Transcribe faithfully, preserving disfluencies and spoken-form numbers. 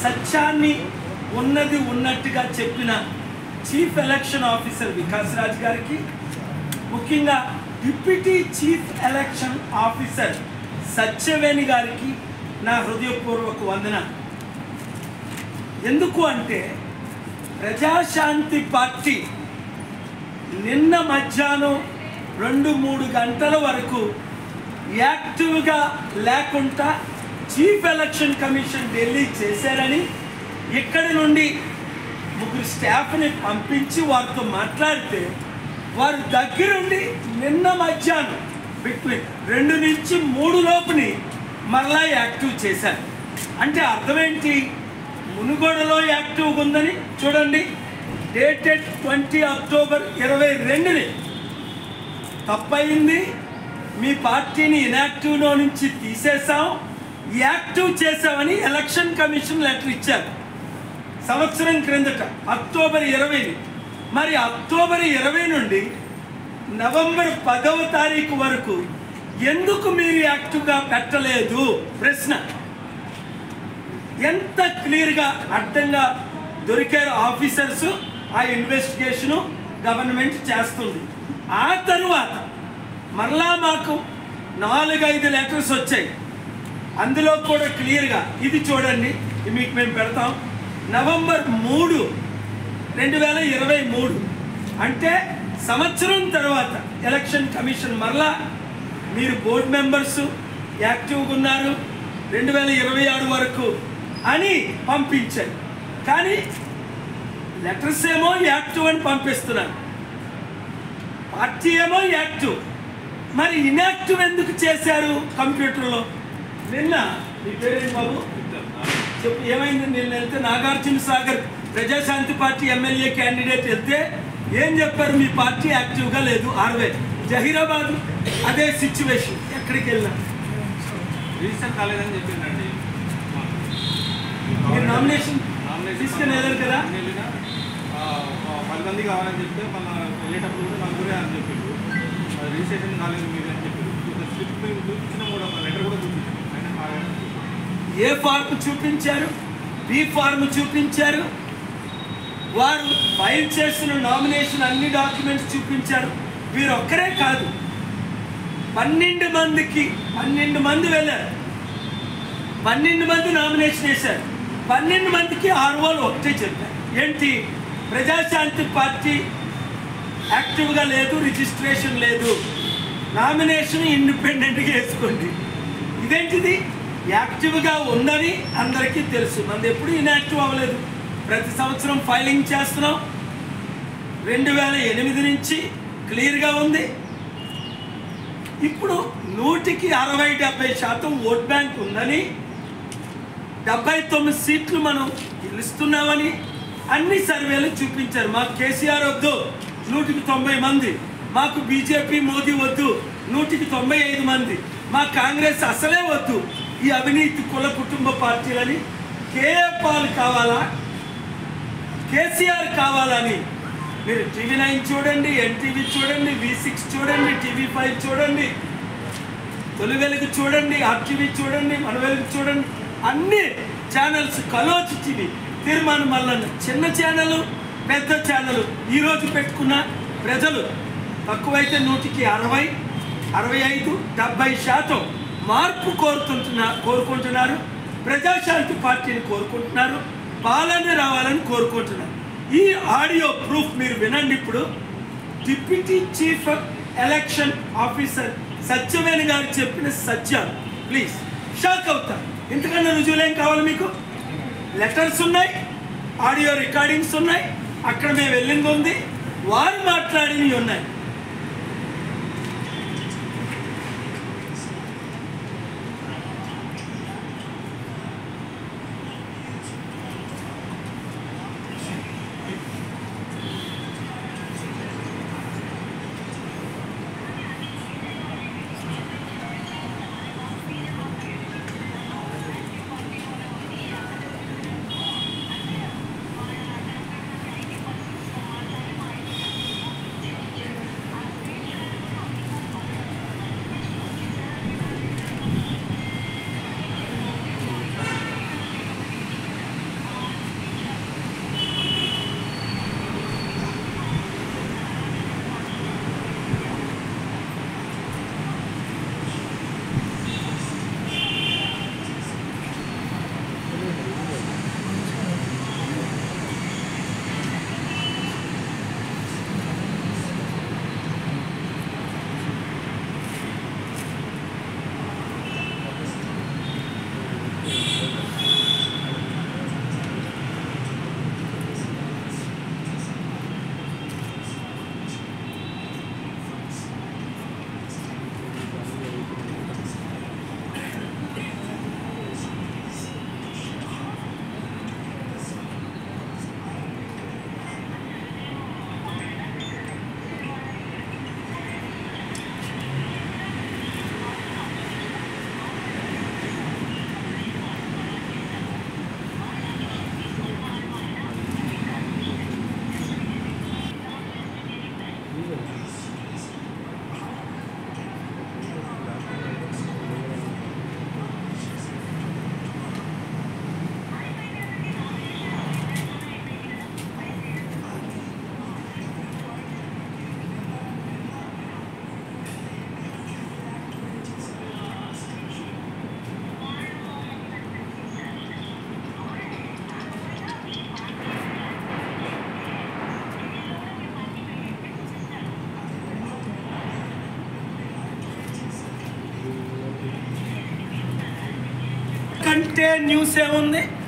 సత్యాన్ని ఉన్నది ఉన్నట్టుగా చెప్పిన chief election officer Vikas Raj గారికి, ముఖ్యంగా deputy chief election officer Satyaveni గారికి నా హృదయపూర్వక వందన. ఎందుకు అంటే ప్రజాశాంతి పార్టీ నిన్న మధ్యాహ్నం రెండు మూడు గంటల వరకు యాక్టివ్గా లేకుండా చీఫ్ ఎలక్షన్ కమిషన్ ఢిల్లీ చేశారని ఇక్కడి నుండి ముగ్గురు స్టాఫ్ని పంపించి వారితో మాట్లాడితే వారు దగ్గరుండి నిన్న మధ్యాహ్నం బిట్వీన్ రెండు నుంచి మూడు లోపుని మరలా యాక్టివ్ చేశారు. అంటే అర్థమేంటి? మునుగోడలో యాక్టివ్గా ఉందని చూడండి, డేటెడ్ ట్వంటీ అక్టోబర్ ఇరవై రెండుని తప్పయింది, మీ పార్టీని ఇన్యాక్టివ్లో నుంచి తీసేసాం, యాక్టివ్ చేసామని ఎలక్షన్ కమిషన్ లెటర్ ఇచ్చారు సంవత్సరం క్రిందట అక్టోబర్ ఇరవైని. మరి అక్టోబర్ ఇరవై నుండి నవంబర్ పదవ తారీఖు వరకు ఎందుకు మీరు యాక్టివ్గా పెట్టలేదు? ప్రశ్న. ఎంత క్లియర్గా అర్థంగా దొరికారు ఆఫీసర్స్, ఆ ఇన్వెస్టిగేషను గవర్నమెంట్ చేస్తుంది. ఆ తరువాత మరలా మాకు నాలుగైదు లెటర్స్ వచ్చాయి, అందులో కూడా క్లియర్గా ఇది చూడండి, మీకు మేము పెడతాం. నవంబర్ మూడు రెండు వేల ఇరవై మూడు అంటే సంవత్సరం తర్వాత ఎలక్షన్ కమిషన్ మరలా మీరు బోర్డు మెంబర్స్ యాక్టివ్గా ఉన్నారు రెండు వేల ఇరవై ఆరు వరకు అని పంపించారు. కానీ లెటర్స్ ఏమో యాక్టివ్ అని పంపిస్తున్నారు, పార్టీ ఏమో యాక్టివ్. మరి ఇన్యాక్టివ్ ఎందుకు చేశారు కంప్యూటర్లో? నిన్న మీ పేరేంటి బాబు చెప్పు, ఏమైంది? నిన్న వెళ్తే Nagarjuna Sagar Prajashanti party MLA candidate వెళ్తే ఏం చెప్పారు? మీ పార్టీ యాక్టివ్గా లేదు. ఆర్వే జహీరాబాద్ అదే సిచ్యువేషన్, ఎక్కడికి వెళ్ళినా రిజిస్టర్ కాలేదని చెప్పిందండి. మీరు నామినేషన్ తీసుకుని వెళ్ళారు కదా, పది మంది కావాలని చెప్తే మళ్ళీ వెళ్ళేటప్పుడు కూడా నలుగురే అని చెప్పిండు. రిజిస్ట్రేషన్ కాలేదు మీరు అని చెప్పిండు. స్లిప్ మేము చూపించినా కూడా లెటర్ కూడా చూపించాం. ఏ ఫార్మ్ చూపించారు? బి ఫార్మ్ చూపించారు. వారు ఫైల్ చేసిన నామినేషన్ అన్ని డాక్యుమెంట్స్ చూపించారు. వీరు ఒక్కరే కాదు, పన్నెండు మందికి పన్నెండు మంది వెళ్ళారు, పన్నెండు మంది నామినేషన్ వేశారు. పన్నెండు మందికి ఆర్ఓలు ఒకటే చెప్పారు, ఏంటి? ప్రజాశాంతి పార్టీ యాక్టివ్గా లేదు, రిజిస్ట్రేషన్ లేదు, నామినేషన్ ఇండిపెండెంట్గా వేసుకోండి. ఇదేంటిది? యాక్టివ్గా ఉందని అందరికీ తెలుసు, మనది ఎప్పుడు ఇన్యాక్టివ్ అవ్వలేదు. ప్రతి సంవత్సరం ఫైలింగ్ చేస్తున్నాం. రెండు వేల ఎనిమిది నుంచి క్లియర్గా ఉంది. ఇప్పుడు నూటికి అరవై డెబ్బై శాతం ఓట్ బ్యాంక్ ఉందని, డెబ్బై తొమ్మిది సీట్లు మనం గెలుస్తున్నామని అన్ని సర్వేలు చూపించారు. మాకు కేసీఆర్ వద్దు, నూటికి తొంభై మంది, మాకు బీజేపీ మోదీ వద్దు, నూటికి తొంభై ఐదు మంది, మా కాంగ్రెస్ అసలే వద్దు, ఈ అవినీతి కుల కుటుంబ పార్టీలని. కేఏ పాల్ కావాలా, కేసీఆర్ కావాలని మీరు టీవీ నైన్ చూడండి, ఎన్టీవీ చూడండి, వి సిక్స్ చూడండి, టీవీ ఫైవ్ చూడండి, తొలి వెలుగు చూడండి, ఆర్టీవీ చూడండి, మన వెలుగు చూడండి, అన్ని ఛానల్స్, కలోచి టీవీ, తీర్మానం మల్లన్న, చిన్న ఛానల్ పెద్ద ఛానల్ ఈరోజు పెట్టుకున్న ప్రజలు తక్కువైతే నూటికి అరవై అరవై ఐదు డెబ్బై శాతం మార్పు కోరుకుంటున్నా కోరుకుంటున్నారు ప్రజాశాంతి పార్టీని కోరుకుంటున్నారు, పాలన రావాలని కోరుకుంటున్నారు. ఈ ఆడియో ప్రూఫ్ మీరు వినండి. ఇప్పుడు deputy chief election officer Satyaveni గారు చెప్పిన సత్యాలు, ప్లీజ్ షాక్ అవుతారు. ఇంతకన్నా రుజువులేం కావాలి మీకు? లెటర్స్ ఉన్నాయి, ఆడియో రికార్డింగ్స్ ఉన్నాయి, అక్కడ మేము వెళ్ళింది ఉంది, వారు మాట్లాడినవి ఉన్నాయి. ఒకటే న్యూస్ ఏముంది,